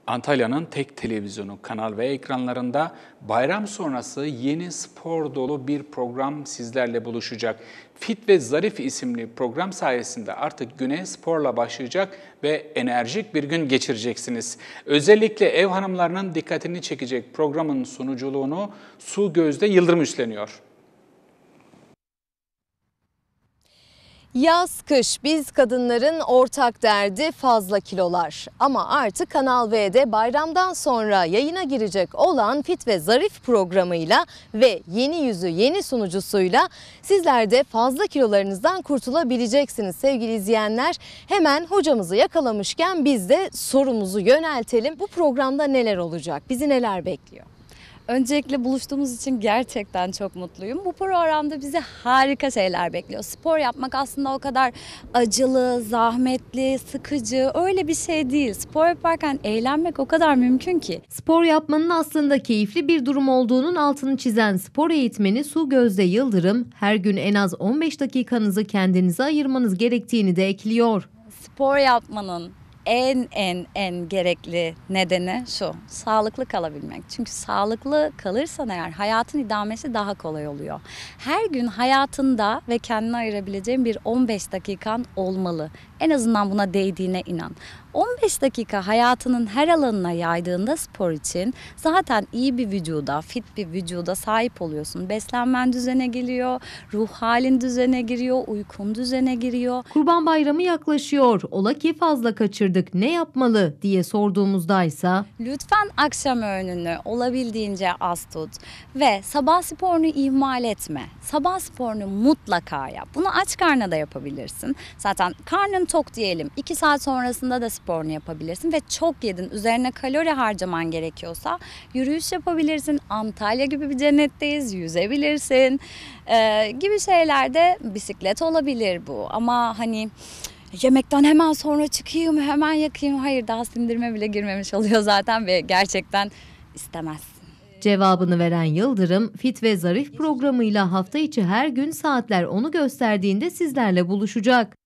Antalya'nın tek televizyonu Kanal V ekranlarında bayram sonrası yeni spor dolu bir program sizlerle buluşacak. Fit ve Zarif isimli program sayesinde artık güne sporla başlayacak ve enerjik bir gün geçireceksiniz. Özellikle ev hanımlarının dikkatini çekecek programın sunuculuğunu Su Gözde Yıldırım üstleniyor. Yaz, kış biz kadınların ortak derdi fazla kilolar. Ama artık Kanal V'de bayramdan sonra yayına girecek olan Fit ve Zarif programıyla ve yeni yüzü yeni sunucusuyla sizler de fazla kilolarınızdan kurtulabileceksiniz sevgili izleyenler. Hemen hocamızı yakalamışken biz de sorumuzu yöneltelim. Bu programda neler olacak? Bizi neler bekliyor? Öncelikle buluştuğumuz için gerçekten çok mutluyum. Bu programda bizi harika şeyler bekliyor. Spor yapmak aslında o kadar acılı, zahmetli, sıkıcı öyle bir şey değil. Spor yaparken eğlenmek o kadar mümkün ki. Spor yapmanın aslında keyifli bir durum olduğunun altını çizen spor eğitmeni Su Gözde Yıldırım, her gün en az 15 dakikanızı kendinize ayırmanız gerektiğini de ekliyor. Spor yapmanın en gerekli nedeni şu: sağlıklı kalabilmek. Çünkü sağlıklı kalırsan eğer hayatın idamesi daha kolay oluyor. Her gün hayatında ve kendine ayırabileceğin bir 15 dakikan olmalı. En azından buna değdiğine inan. 15 dakika hayatının her alanına yaydığında spor için zaten iyi bir vücuda, fit bir vücuda sahip oluyorsun. Beslenmen düzene geliyor, ruh halin düzene giriyor, uykun düzene giriyor. Kurban Bayramı yaklaşıyor. Ola ki fazla kaçırdık. Ne yapmalı diye sorduğumuzdaysa Lütfen akşam öğününü olabildiğince az tut ve sabah sporunu ihmal etme. Sabah sporunu mutlaka yap. Bunu aç karnına da yapabilirsin. Zaten karnın tok diyelim. 2 saat sonrasında da sporunu yapabilirsin ve çok yedin, üzerine kalori harcaman gerekiyorsa yürüyüş yapabilirsin. Antalya gibi bir cennetteyiz, yüzebilirsin gibi şeylerde, bisiklet olabilir bu. Ama hani yemekten hemen sonra çıkayım, hemen yakayım. Hayır, daha sindirime bile girmemiş oluyor zaten ve gerçekten istemezsin. cevabını veren Yıldırım, Fit ve Zarif programıyla hafta içi her gün saatler onu gösterdiğinde sizlerle buluşacak.